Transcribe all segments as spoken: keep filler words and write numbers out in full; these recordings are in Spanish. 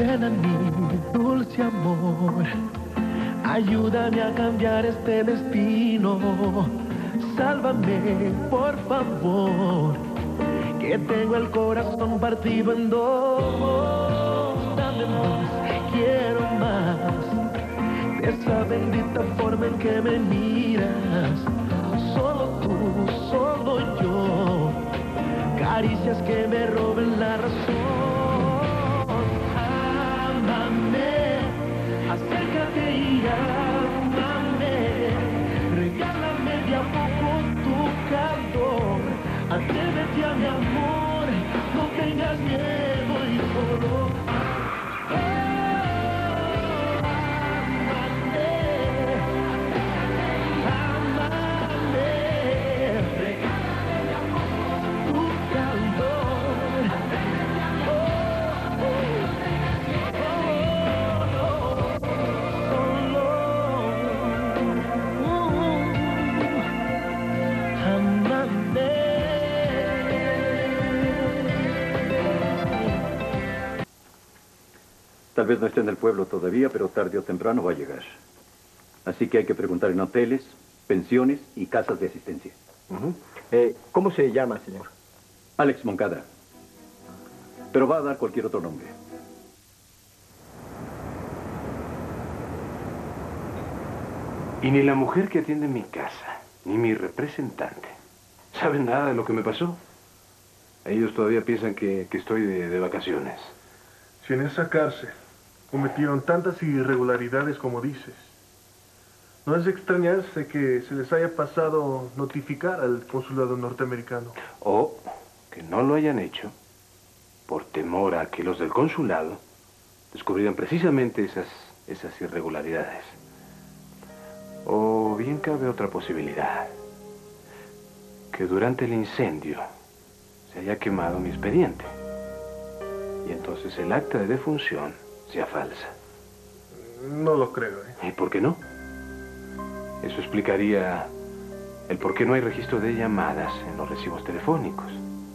Ven a mí, dulce amor, ayúdame a cambiar este destino. Sálvame, por favor, que tengo el corazón partido en dos. Dame más, quiero más, de esa bendita forma en que me miras. Solo tú, solo yo, caricias que me roben la razón. Ámame, acércate y ámame, regálame de a poco tu calor. Atrévete a mi amor, no tengas miedo y solo Tal vez no esté en el pueblo todavía, pero tarde o temprano va a llegar. Así que hay que preguntar en hoteles, pensiones y casas de asistencia. Uh-huh. eh, ¿Cómo se llama, señor? Alex Moncada. Pero va a dar cualquier otro nombre. Y ni la mujer que atiende mi casa, ni mi representante, saben nada de lo que me pasó. Ellos todavía piensan que, que estoy de, de vacaciones. Si en esa cárcel cometieron tantas irregularidades como dices, no es de extrañarse que se les haya pasado notificar al consulado norteamericano. O que no lo hayan hecho por temor a que los del consulado descubrieran precisamente esas, esas irregularidades. O bien cabe otra posibilidad, que durante el incendio se haya quemado mi expediente y entonces el acta de defunción sea falsa. No lo creo, ¿eh? ¿Y por qué no? Eso explicaría el por qué no hay registro de llamadas en los recibos telefónicos.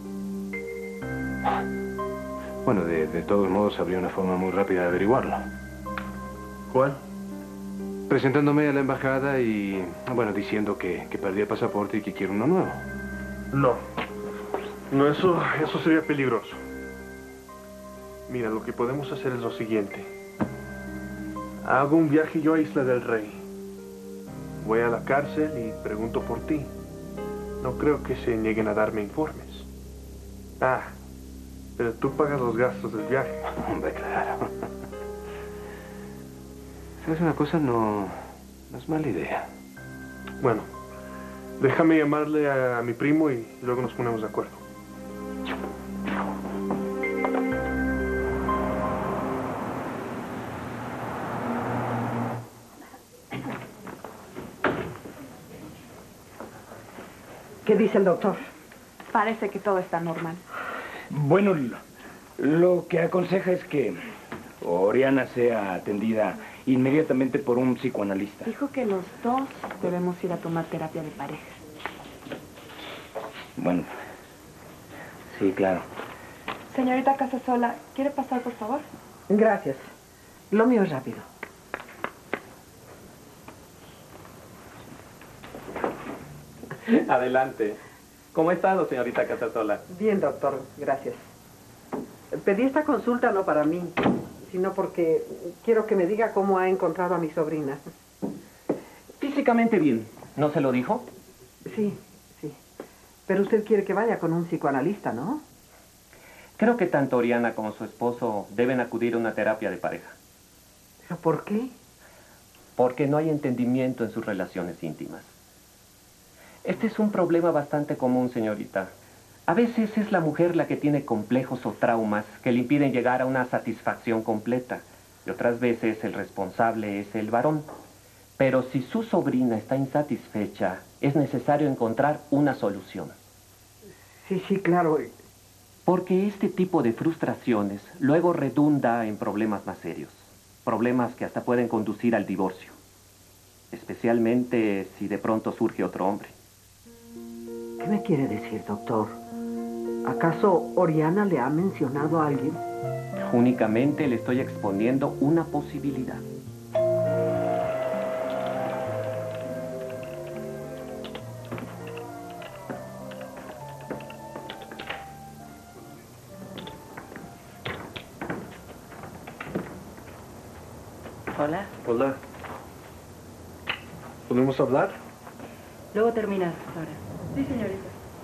Bueno, de, de todos modos habría una forma muy rápida de averiguarlo. ¿Cuál? Presentándome a la embajada y, bueno, diciendo que, que perdí el pasaporte y que quiero uno nuevo. No. No, eso, eso sería peligroso. Mira, lo que podemos hacer es lo siguiente. Hago un viaje yo a Isla del Rey. Voy a la cárcel y pregunto por ti. No creo que se nieguen a darme informes. Ah, pero tú pagas los gastos del viaje. Hombre, claro. ¿Sabes una cosa? No, no es mala idea. Bueno, déjame llamarle a, a mi primo y luego nos ponemos de acuerdo. ¿Qué dice el doctor? Parece que todo está normal. Bueno, lo, lo que aconseja es que Oriana sea atendida inmediatamente por un psicoanalista. Dijo que los dos debemos ir a tomar terapia de pareja. Bueno, sí, claro. Señorita Casasola, ¿quiere pasar, por favor? Gracias. Lo mío es rápido. Adelante. ¿Cómo ha estado, señorita Casasola? Bien, doctor, gracias. Pedí esta consulta no para mí, sino porque quiero que me diga cómo ha encontrado a mi sobrina. Físicamente bien. ¿No se lo dijo? Sí, sí. Pero usted quiere que vaya con un psicoanalista, ¿no? Creo que tanto Oriana como su esposo deben acudir a una terapia de pareja. ¿Pero por qué? Porque no hay entendimiento en sus relaciones íntimas. Este es un problema bastante común, señorita. A veces es la mujer la que tiene complejos o traumas que le impiden llegar a una satisfacción completa. Y otras veces el responsable es el varón. Pero si su sobrina está insatisfecha, es necesario encontrar una solución. Sí, sí, claro. Porque este tipo de frustraciones luego redunda en problemas más serios. Problemas que hasta pueden conducir al divorcio. Especialmente si de pronto surge otro hombre. ¿Qué me quiere decir, doctor? ¿Acaso Oriana le ha mencionado a alguien? Únicamente le estoy exponiendo una posibilidad. Hola. Hola. ¿Podemos hablar? Luego terminas, Flora. Sí, señorita.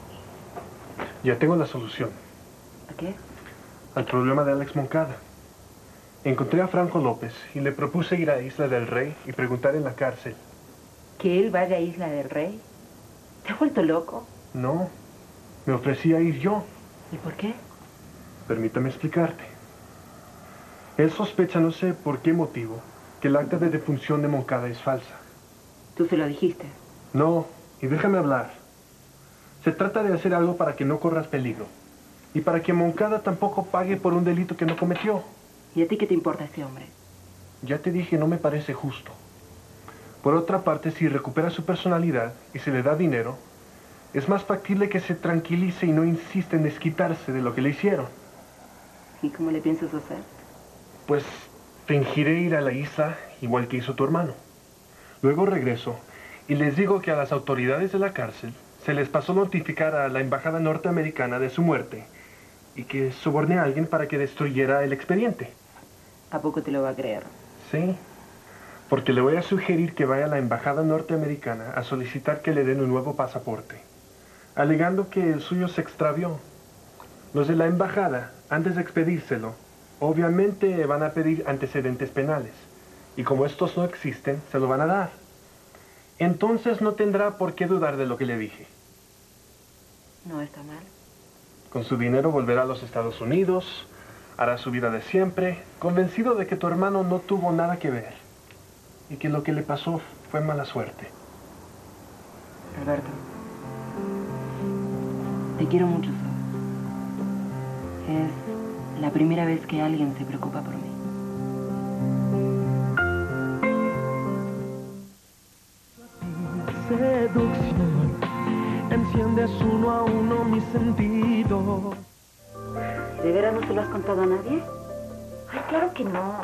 Ya tengo la solución. ¿A qué? Al problema de Alex Moncada. Encontré a Franco López y le propuse ir a Isla del Rey y preguntar en la cárcel. ¿Que él vaya a Isla del Rey? ¿Te has vuelto loco? No, me ofrecía ir yo. ¿Y por qué? Permítame explicarte. Él sospecha, no sé por qué motivo, que el acta de defunción de Moncada es falsa. ¿Tú se lo dijiste? No, y déjame hablar. Se trata de hacer algo para que no corras peligro. Y para que Moncada tampoco pague por un delito que no cometió. ¿Y a ti qué te importa ese hombre? Ya te dije, no me parece justo. Por otra parte, si recupera su personalidad y se le da dinero, es más factible que se tranquilice y no insista en desquitarse de lo que le hicieron. ¿Y cómo le piensas hacer? Pues fingiré ir a la isla igual que hizo tu hermano. Luego regreso y les digo que a las autoridades de la cárcel se les pasó notificar a la embajada norteamericana de su muerte y que soborné a alguien para que destruyera el expediente. ¿A poco te lo va a creer? Sí, porque le voy a sugerir que vaya a la embajada norteamericana a solicitar que le den un nuevo pasaporte, alegando que el suyo se extravió. Los de la embajada, antes de expedírselo, obviamente van a pedir antecedentes penales. Y como estos no existen, se lo van a dar. Entonces no tendrá por qué dudar de lo que le dije. No está mal. Con su dinero volverá a los Estados Unidos, hará su vida de siempre, convencido de que tu hermano no tuvo nada que ver. Y que lo que le pasó fue mala suerte. Alberto, te quiero mucho, Sol. Es la primera vez que alguien se preocupa por mí. Seducción, enciendes uno a uno mis sentidos. ¿De veras no se lo has contado a nadie? Ay, claro que no.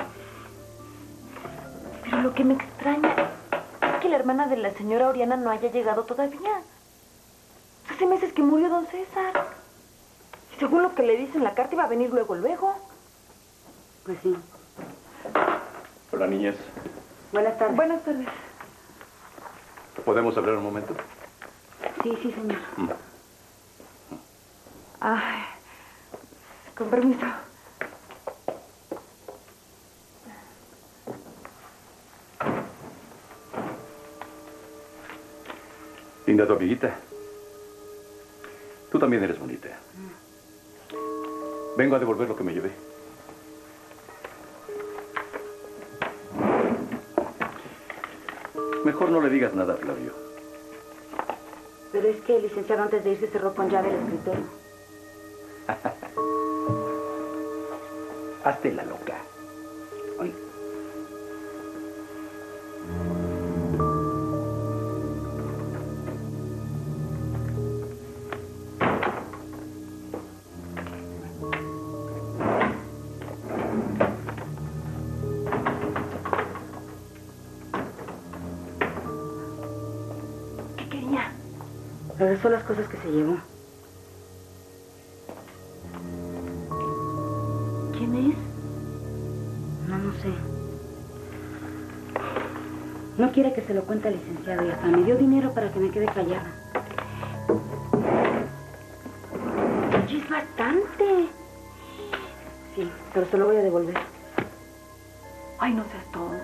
Pero lo que me extraña es que la hermana de la señora Oriana no haya llegado todavía. Hace meses que murió don César. Y según lo que le dice en la carta, iba a venir luego, luego. Pues sí. Hola, niñas. Buenas tardes. Buenas tardes. ¿Podemos hablar un momento? Sí, sí, señor. Mm. Ay, con permiso. Linda tu amiguita. Tú también eres bonita. Vengo a devolver lo que me llevé. Mejor no le digas nada a Flavio. Pero es que el licenciado antes de irse cerró con llave el escritorio. Hazte la loca. Ay. ¿Qué quería? Regresó las cosas que se llevó. ¿Quién es? No, no sé. No quiere que se lo cuente al licenciado y hasta me dio dinero para que me quede callada. Oye, es bastante. Sí, pero se lo voy a devolver. Ay, no seas tonta.